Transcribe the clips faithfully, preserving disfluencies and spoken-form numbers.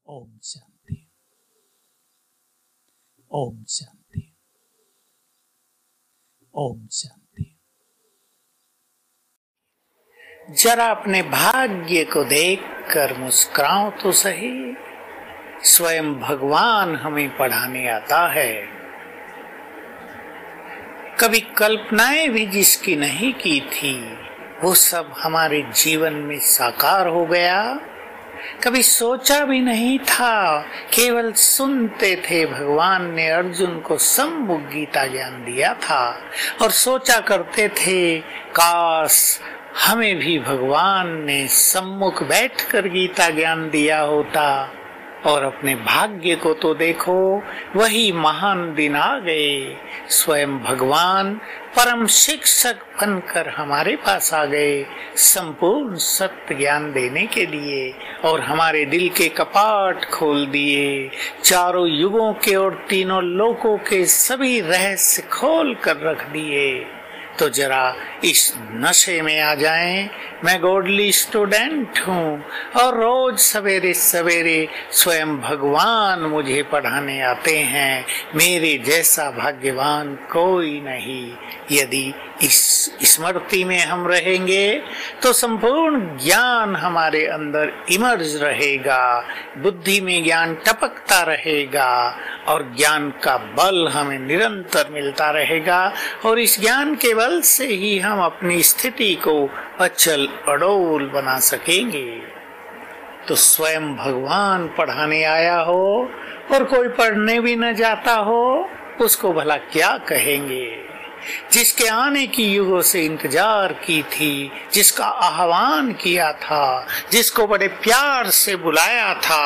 ओम शांति। ओम शांति। ओम शांति। जरा अपने भाग्य को देखकर मुस्कुराओ तो सही। स्वयं भगवान हमें पढ़ाने आता है। कभी कल्पनाएं भी जिसकी नहीं की थी वो सब हमारे जीवन में साकार हो गया। कभी सोचा भी नहीं था, केवल सुनते थे। भगवान ने अर्जुन को सम्मुख गीता ज्ञान दिया था और सोचा करते थे काश हमें भी भगवान ने सम्मुख बैठकर गीता ज्ञान दिया होता। और अपने भाग्य को तो देखो, वही महान दिन आ गए। स्वयं भगवान परम शिक्षक बनकर हमारे पास आ गए, संपूर्ण सत्य ज्ञान देने के लिए, और हमारे दिल के कपाट खोल दिए। चारों युगों के और तीनों लोकों के सभी रहस्य खोल कर रख दिए। तो जरा इस नशे में आ जाएं। मैं गॉडली स्टूडेंट हूँ और रोज सवेरे सवेरे स्वयं भगवान मुझे पढ़ाने आते हैं। मेरे जैसा भाग्यवान कोई नहीं। यदि इस स्मृति में हम रहेंगे तो संपूर्ण ज्ञान हमारे अंदर इमर्ज रहेगा, बुद्धि में ज्ञान टपकता रहेगा और ज्ञान का बल हमें निरंतर मिलता रहेगा। और इस ज्ञान के बल से ही हम अपनी स्थिति को अचल अडोल बना सकेंगे। तो स्वयं भगवान पढ़ाने आया हो और कोई पढ़ने भी न जाता हो, उसको भला क्या कहेंगे। जिसके आने की युगों से इंतजार की थी, जिसका आह्वान किया था, जिसको बड़े प्यार से बुलाया था,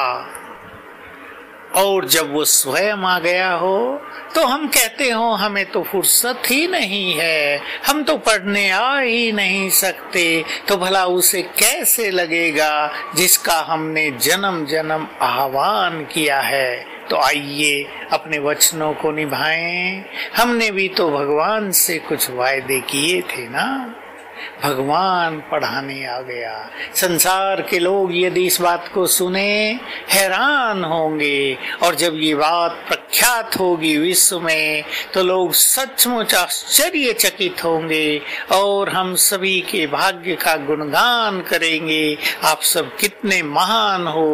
और जब वो स्वयं आ गया हो तो हम कहते हो हमें तो फुर्सत ही नहीं है, हम तो पढ़ने आ ही नहीं सकते। तो भला उसे कैसे लगेगा जिसका हमने जन्म जन्म आह्वान किया है। तो आइए अपने वचनों को निभाएं। हमने भी तो भगवान से कुछ वायदे किए थे ना। भगवान पढ़ाने आ गया। संसार के लोग यदि इस बात को सुने हैरान होंगे, और जब ये बात प्रख्यात होगी विश्व में तो लोग सचमुच आश्चर्यचकित होंगे और हम सभी के भाग्य का गुणगान करेंगे। आप सब कितने महान हो,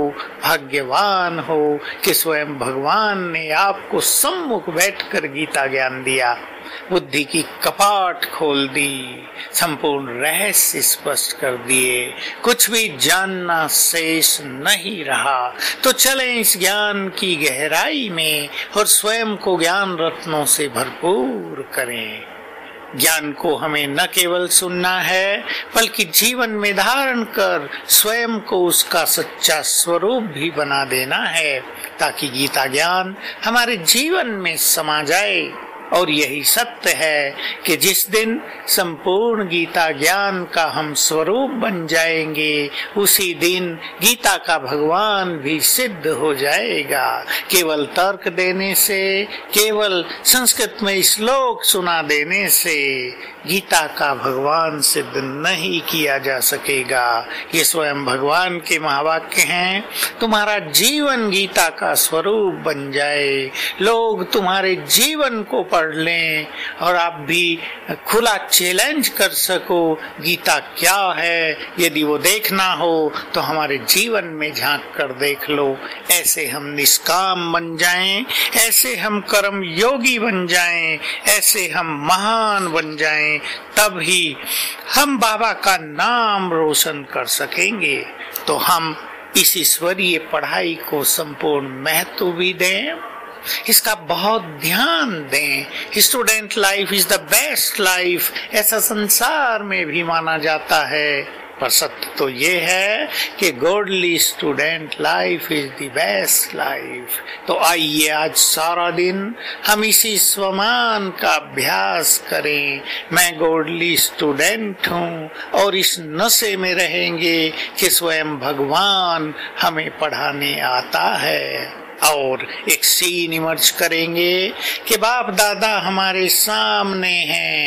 भाग्यवान हो कि स्वयं भगवान ने आपको सम्मुख बैठकर गीता ज्ञान दिया, बुद्धि की कपाट खोल दी, संपूर्ण रहस्य स्पष्ट कर दिए, कुछ भी जानना शेष नहीं रहा। तो चलें इस ज्ञान की गहराई में और स्वयं को ज्ञान रत्नों से भरपूर करें। ज्ञान को हमें न केवल सुनना है बल्कि जीवन में धारण कर स्वयं को उसका सच्चा स्वरूप भी बना देना है, ताकि गीता ज्ञान हमारे जीवन में समा जाए। और यही सत्य है कि जिस दिन संपूर्ण गीता ज्ञान का हम स्वरूप बन जाएंगे, उसी दिन गीता का भगवान भी सिद्ध हो जाएगा। केवल तर्क देने से, केवल संस्कृत में श्लोक सुना देने से गीता का भगवान सिद्ध नहीं किया जा सकेगा। ये स्वयं भगवान के महावाक्य हैं। तुम्हारा जीवन गीता का स्वरूप बन जाए, लोग तुम्हारे जीवन को पढ़ लें और आप भी खुला चैलेंज कर सको गीता क्या है। यदि वो देखना हो तो हमारे जीवन में झांक कर देख लो। ऐसे हम निष्काम बन जाएं, ऐसे हम कर्म योगी बन जाएं, ऐसे हम महान बन जाएं, तब ही हम बाबा का नाम रोशन कर सकेंगे। तो हम इस ईश्वरीय पढ़ाई को संपूर्ण महत्व भी दें, इसका बहुत ध्यान दें। Student life is the best life, ऐसा संसार में भी माना जाता है। पर सत्य तो ये है कि godly student life is the best life. तो आइए आज सारा दिन हम इसी स्वमान का अभ्यास करें। मैं गॉडली स्टूडेंट हूँ, और इस नशे में रहेंगे कि स्वयं भगवान हमें पढ़ाने आता है। और एक सीन इमर्ज करेंगे कि बाप दादा हमारे सामने हैं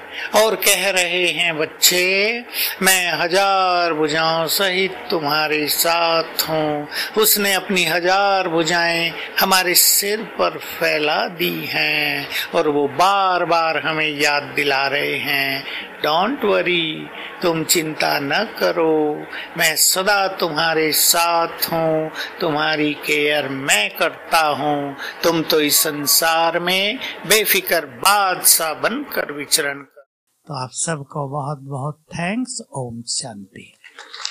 और कह रहे हैं बच्चे, मैं हजार भुजाओं सहित तुम्हारे साथ हूँ। उसने अपनी हजार भुजाएं हमारे सिर पर फैला दी हैं और वो बार बार हमें याद दिला रहे हैं, डोंट वरी, तुम चिंता न करो, मैं सदा तुम्हारे साथ हूँ, तुम्हारी केयर मैं करता हूँ। तुम तो इस संसार में बेफिक्र बादशाह बनकर विचरण कर। तो आप सबको बहुत बहुत थैंक्स। ओम शांति।